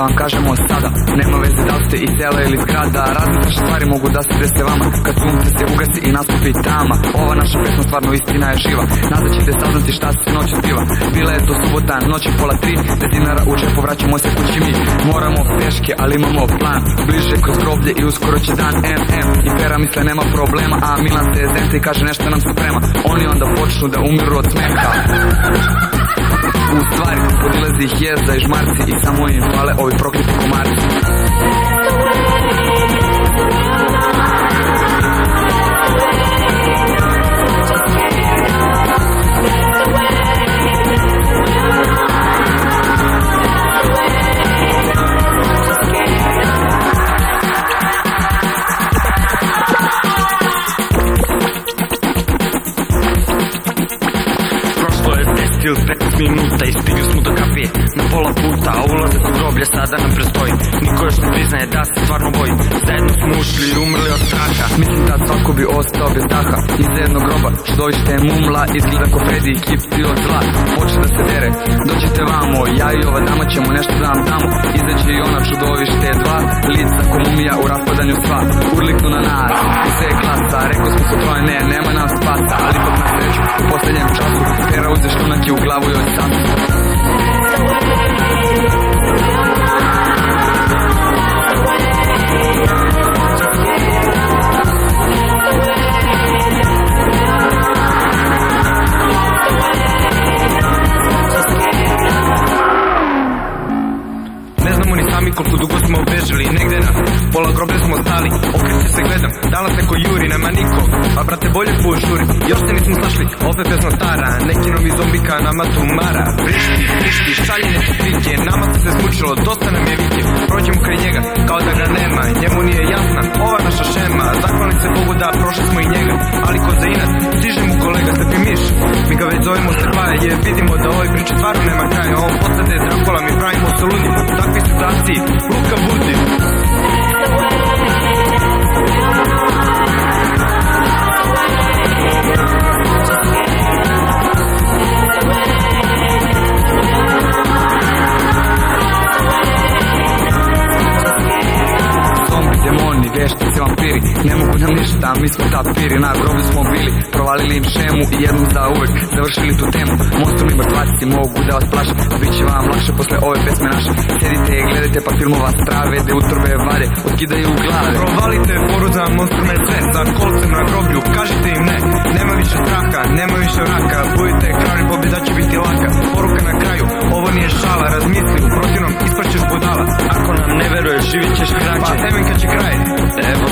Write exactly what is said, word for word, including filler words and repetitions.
pa vam kažemo sada. Nema veze da li ste iz sela ili zgrada, razne strašne stvari mogu da se dese vama kad sunce se ugasi i nastupi tama. Ova naša pesma stvarno istina je živa, nazad ćete saznati šta se noć zbiva. Bila je to subota, noć je pola tri, bez dinara u džepu vraćamo se kući mi. Moramo peške, ali imamo plan, bliže kroz groblje i uskoro će dan. em em i Pera misle nema problema, a Milan se zente i kaže nešto nam se prema. Oni onda počnu da umiru od smeha. U stvari, podilazi ih jezda i žmarci i samo im hvale ovi prokleti komarci. Ili petnaest minuta i stigli smo do kafije na pola puta, a ulazak u groblje sada nam prestoji. Niko još ne priznaje da se stvarno boji, zajedno smo ušli i umrli od straha. Mislim da svako bi ostao bez daha iza jednog groba, štovište je mumla, izgleda ko Freddy i kipti od zla. Počne da se dere, dođite vamo, ja i ova dama ćemo nešto da vam damo. Izađe i ona čudovište dva, lica ko mumija u raspadanju sva. Urliknu na nas, i sve je klasa, rekao smo se troje, ne, nema nam spasa. Ali ipak na sreću, u posljednjem času Pera uze štunak i u glavu joj sam. Ne znamo ni sami koliko dugo smo obežali, negde na pola groblja smo stali. Okreće se gledam, danas neko juri, nema nikog, a brate bolje požuri. Još se nismo snašli, opet pesma stara, neki novi zombika nama tumara. Vrišti, vrišti, šaljene su trike, nama se se zmučilo, dosta nam je vike. Prođemo kraj njega, kao da ga nema, njemu nije jasna ova naša šema. Zahvali se Bogu da prošli smo i njega, ali ko za inat, stiže mu kolega Stepi Miš. Mi ga već zovemo Stepaje, jer vidimo da ovoj priči stvarno nema kraja. On podsade Drakula, mi pravimo se ludi, u takvoj situaciji Luka budi. Demoni, veštice, vampiri, ne mogu nam ništa, mi smo tapiri. Na groblju smo bili, provalili im šemu i jednom za uvek završili tu temu. Monstrumi mrtvaci mogu da vas plaše, bit će vam lakše posle ove pesme naše. Sjedite i gledajte pa filmova strave, de utrbe vade, otkidaju u glave. Provalite foru za monstrume sve, za kolcem na groblju, kažite im ne. Nema više straha, nema više raka, budite krali, pobjeda će biti laka. Poruka na kraju, ovo nije šala, razmisli, u protivnom ispašćeš budala. Ako nam ne veruješ, živit ćeš kraće, pa evenka će kraj. Evo